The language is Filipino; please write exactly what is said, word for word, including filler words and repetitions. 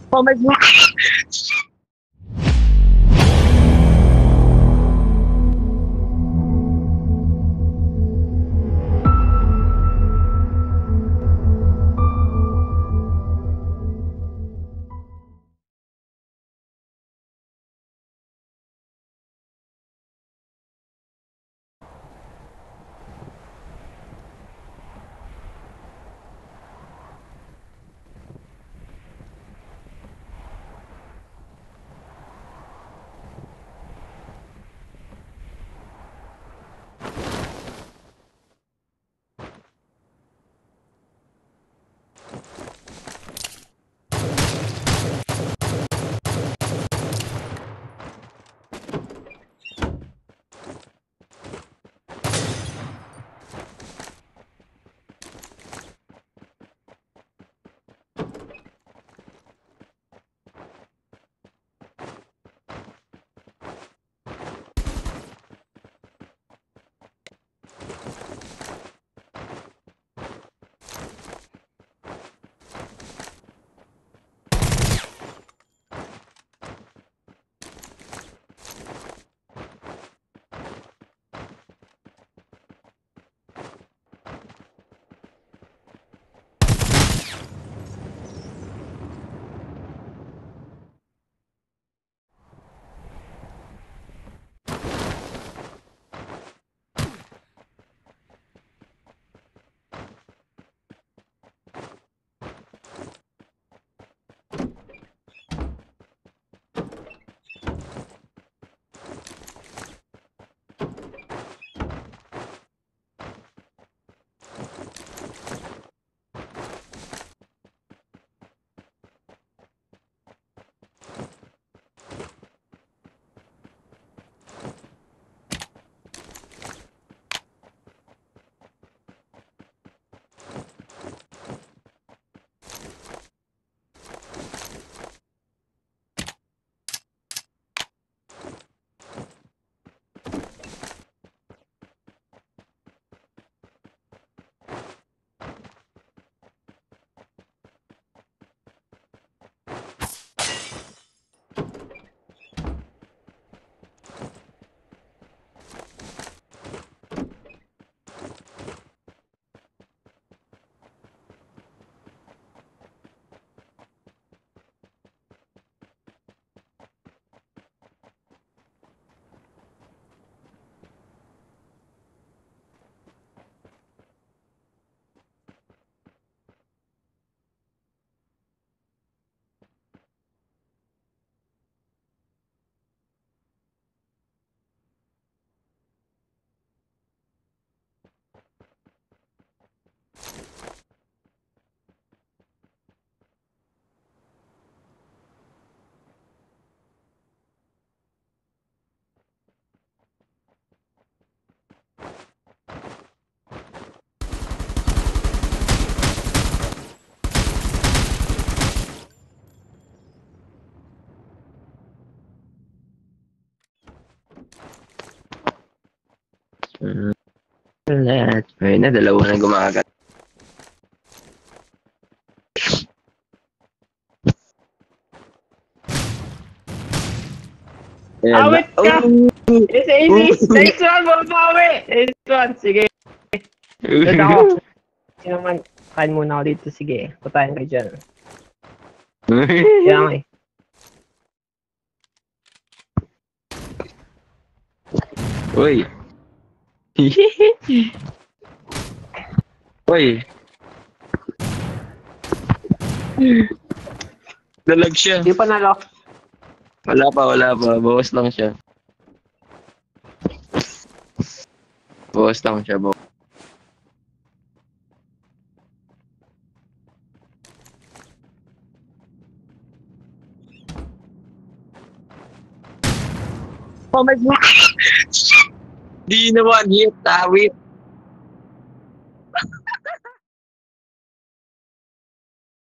Oh my God! Mm. Lahat. Ayun na, dalawa na gumagat. Ayan, Awit ba- ka! Oh! Easy, easy! Nice one, babawi! Nice one, sige. Dito ako. Sige naman, kain muna ako dito. Sige, patayin kayo dyan. Kaya nga eh. Uy! Uy! Dalag siya. Di pa nalo. Wala pa, wala pa. Bawas lang siya. Bawas lang siya, bawas. Oh my God! Di naman hit, tawit.